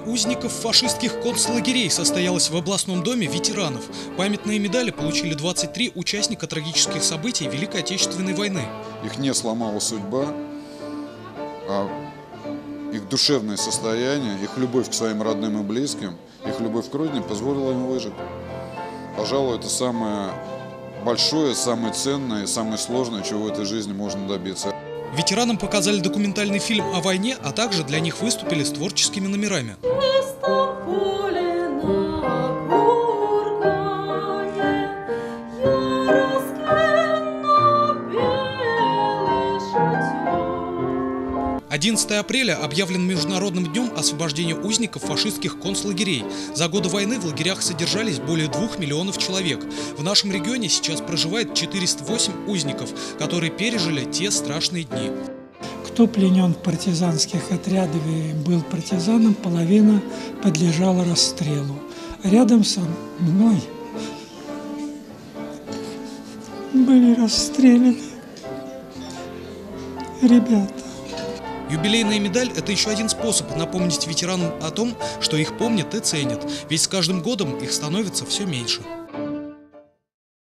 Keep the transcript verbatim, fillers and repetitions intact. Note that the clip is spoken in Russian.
узников фашистских концлагерей состоялась в областном доме ветеранов. Памятные медали получили двадцать три участника трагических событий Великой Отечественной войны. Их не сломала судьба, а их душевное состояние, их любовь к своим родным и близким, их любовь к родине позволила им выжить. Пожалуй, это самое большое, самое ценное и самое сложное, чего в этой жизни можно добиться. Ветеранам показали документальный фильм о войне, а также для них выступили с творческими номерами. одиннадцатое апреля объявлен Международным днем освобождения узников фашистских концлагерей. За годы войны в лагерях содержались более двух миллионов человек. В нашем регионе сейчас проживает четыреста восемь узников, которые пережили те страшные дни. Кто пленен в партизанских отрядах и был партизаном, половина подлежала расстрелу. Рядом со мной были расстреляны ребята. Юбилейная медаль – это еще один способ напомнить ветеранам о том, что их помнят и ценят, ведь с каждым годом их становится все меньше.